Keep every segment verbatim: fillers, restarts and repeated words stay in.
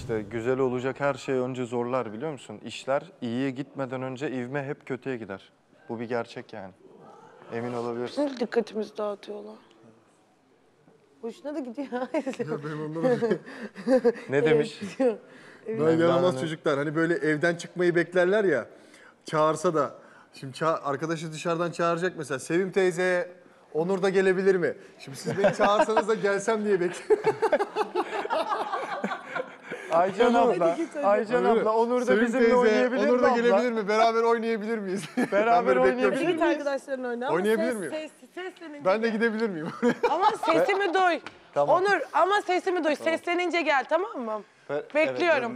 İşte güzel olacak her şey önce zorlar biliyor musun? İşler iyiye gitmeden önce ivme hep kötüye gider. Bu bir gerçek yani. Emin olabilirsin. Şimdi dikkatimizi dağıtıyorlar. Hoşuna da gidiyor. Ya benim ondan Ne demiş? Evet. Böyle yaramaz çocuklar. Hani böyle evden çıkmayı beklerler ya. Çağırsa da. Şimdi ça arkadaşı dışarıdan çağıracak mesela. Sevim teyze, Onur da gelebilir mi? Şimdi siz beni çağırsanız da gelsem diye bekliyorum. Aycan abla, Aycan abla, Onur da Sevim bizimle teyze, oynayabilir mi Onur da abla? gelebilir mi? Beraber oynayabilir miyiz? Beraber oynayabilir Git miyiz? arkadaşların oyna. Ama Oynayabilir ses, miyim? ses, seslenince Ben de gel. gidebilir miyim? Ama sesimi duy. Tamam. Onur ama sesimi duy. Seslenince gel, tamam mı? Bekliyorum.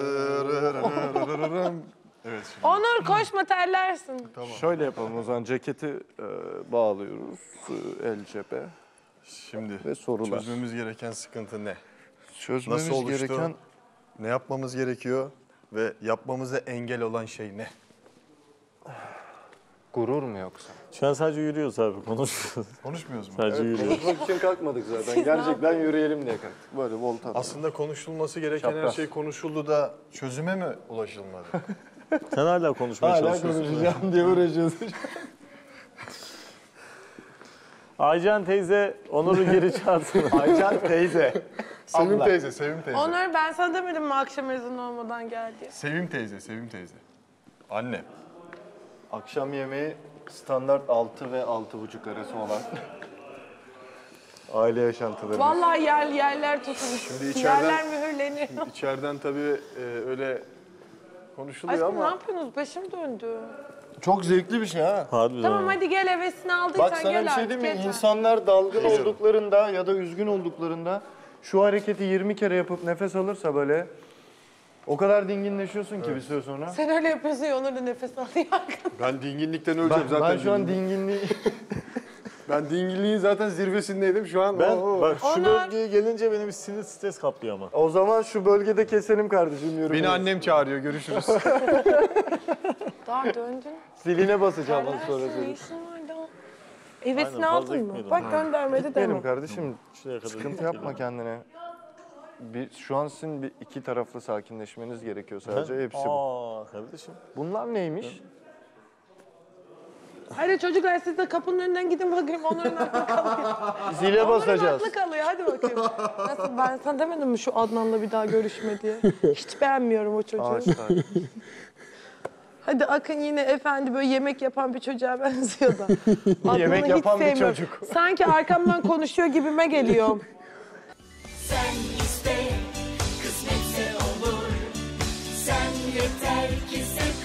Evet. Şimdi. Onur koşma, terlersin. Tamam. Şöyle yapalım o zaman. Ceketi e, bağlıyoruz. E, el cebe. Şimdi Ve sorular. çözmemiz gereken sıkıntı ne? Çözmemiz Nasıl oluştu? gereken... Ne yapmamız gerekiyor? Ve yapmamıza engel olan şey ne? Gurur mu yoksa? Şu an sadece yürüyoruz abi, konuşuyoruz. Konuşmuyoruz mu? Sadece yürüyoruz. Konuşmak için kalkmadık zaten. Gerçekten yürüyelim diye kalktık. Böyle volta attık. Aslında konuşulması gereken her Çapraz. şey konuşuldu da çözüme mi ulaşılmadı? Sen hala konuşmaya çalışıyorsun. diye uğraşıyorsun. Aycan teyze Onur'u geri çağırsın. Aycan teyze. Sevim Abla. teyze, Sevim teyze. Onur ben sana demedim mi akşam ezanı olmadan gel diye. Sevim teyze, Sevim teyze. Anne. Akşam yemeği standart altı ve altı buçuk arası olan aile yaşantıları. Vallahi yer yerler tutulmuş. Şimdi içeriden- Yerler mühürleniyor. İçeriden tabii e, öyle konuşuluyor Aşkım ne ama... yapıyorsunuz? Başım döndü. Çok zevkli bir şey ha. Harbiden. Tamam hadi gel, hevesini aldıysan Bak sana gel bir şey artık, diyeyim mi? yeter. İnsanlar dalgın olduklarında ya da üzgün olduklarında şu hareketi yirmi kere yapıp nefes alırsa böyle o kadar dinginleşiyorsun ki bir süre sonra. Sen öyle yapıyorsun ya, Onur da nefes alıyor arkadan. Ben dinginlikten Ben, öleceğim zaten. ben şu an dingin- dinginliği... Ben dinginliğin zaten zirvesindeydim şu an. Ben Oo. bak şu Onur. bölgeye gelince benim bir sinir stres kaplıyor ama. O zaman şu bölgede keselim kardeşim yürü. Beni annem çağırıyor, görüşürüz. Daha döndün. Ziline basacağım az sonra Terlersin, ne seni. işin var daha? Hevesini Aynen, fazla aldın mı? gitmiyordum. Bak göndermedi Benim deme. kardeşim Şuraya kadar sıkıntı gittik yapma geliyorum. kendine. Bir, şu an sizin bir iki taraflı sakinleşmeniz gerekiyor sadece. Hepsi bu. Aa kardeşim. Bunlar neymiş? Hadi çocuklar siz de kapının önünden gidin bakayım, Onur'un aklı kalıyor. Zile Onur'un basacağız. aklı kalıyor, hadi bakayım. Nasıl, ben sana demedim mi şu Adnan'la bir daha görüşme diye? Hiç beğenmiyorum o çocuğu. Ağaçlar. Hadi Akın yine efendi böyle yemek yapan bir çocuğa benziyor da. Adnan'ı Yemek hiç yapan bir sevmiyorum. çocuk. Sanki arkamdan konuşuyor gibime geliyor. Sen iste, kısmetse olur. Sen yeter ki sev.